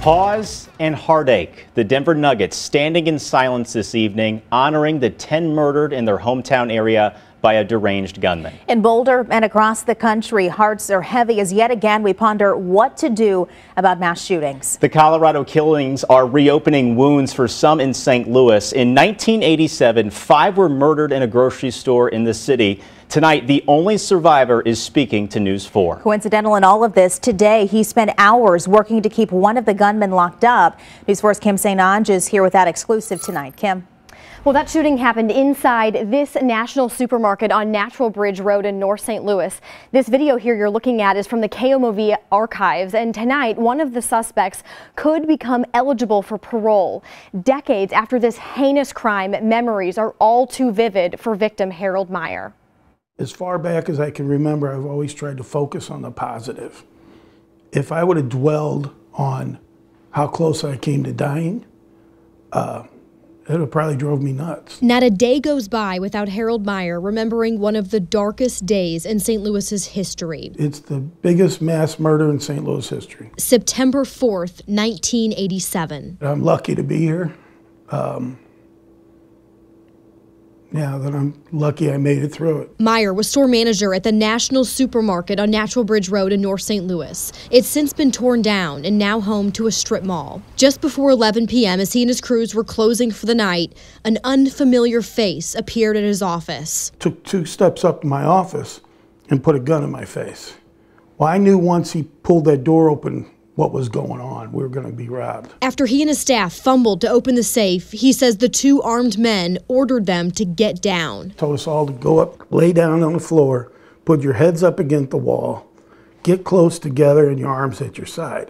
Pause and heartache. The Denver Nuggets standing in silence this evening, honoring the 10 murdered in their hometown area by a deranged gunman. In Boulder and across the country, hearts are heavy as yet again we ponder what to do about mass shootings. The Colorado killings are reopening wounds for some in St. Louis. In 1987, 5 were murdered in a grocery store in the city. Tonight, the only survivor is speaking to News 4. Coincidental in all of this, today he spent hours working to keep one of the gunmen locked up. News 4's Kim St. Onge is here with that exclusive tonight. Kim. Well, that shooting happened inside this national supermarket on Natural Bridge Road in North St. Louis. This video here you're looking at is from the KMOV archives, and tonight one of the suspects could become eligible for parole. Decades after this heinous crime, memories are all too vivid for victim Harold Meyer. As far back as I can remember, I've always tried to focus on the positive. If I would have dwelled on how close I came to dying, it would probably drove me nuts. Not a day goes by without Harold Meyer remembering one of the darkest days in St. Louis's history. It's the biggest mass murder in St. Louis history. September 4th, 1987. I'm lucky to be here. That I'm lucky I made it through it. Meyer was store manager at the National Supermarket on Natural Bridge Road in North St. Louis. It's since been torn down and now home to a strip mall. Just before 11 p.m., as he and his crews were closing for the night, an unfamiliar face appeared at his office. Took 2 steps up to my office and put a gun in my face. Well, I knew once he pulled that door open what was going on. We were going to be robbed. After he and his staff fumbled to open the safe, he says the 2 armed men ordered them to get down. Told us all to go up, lay down on the floor, put your heads up against the wall, get close together and your arms at your side.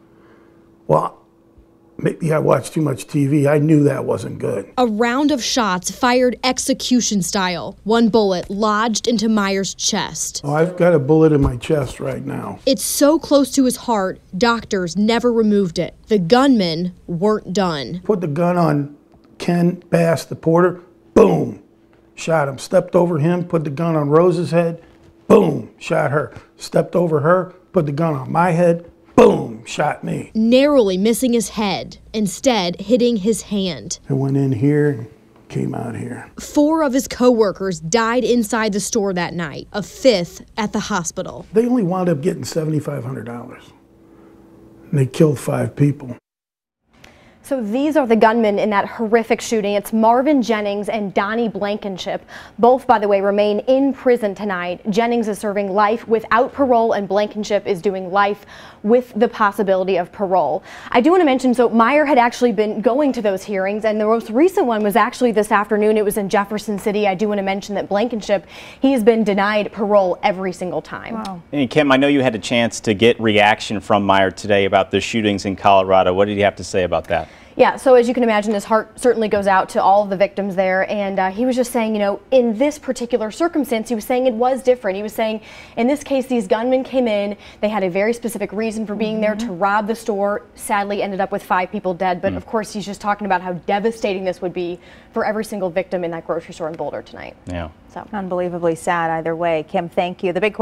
Well, maybe I watched too much TV. I knew that wasn't good. A round of shots fired execution style. One bullet lodged into Meyer's chest. Oh, I've got a bullet in my chest right now. It's so close to his heart, doctors never removed it. The gunmen weren't done. Put the gun on Ken Bass, the porter, boom, shot him. Stepped over him, put the gun on Rose's head, boom, shot her. Stepped over her, put the gun on my head, boom, shot me. Narrowly missing his head, instead hitting his hand. It went in here and came out here. 4 of his co-workers died inside the store that night, a 5th at the hospital. They only wound up getting $7,500. And they killed 5 people. So these are the gunmen in that horrific shooting. It's Marvin Jennings and Donnie Blankenship. Both, by the way, remain in prison tonight. Jennings is serving life without parole, and Blankenship is doing life with the possibility of parole. I do want to mention, so Meyer had actually been going to those hearings, and the most recent one was actually this afternoon. It was in Jefferson City. I do want to mention that Blankenship, he has been denied parole every single time. Wow. And Kim, I know you had a chance to get reaction from Meyer today about the shootings in Colorado. What did he have to say about that? Yeah, so as you can imagine, his heart certainly goes out to all of the victims there, and he was just saying, you know, in this particular circumstance, he was saying it was different. He was saying, in this case, these gunmen came in, they had a very specific reason for being there to rob the store, sadly ended up with 5 people dead, but of course he's just talking about how devastating this would be for every single victim in that grocery store in Boulder tonight. Yeah. So unbelievably sad either way. Kim, thank you. The big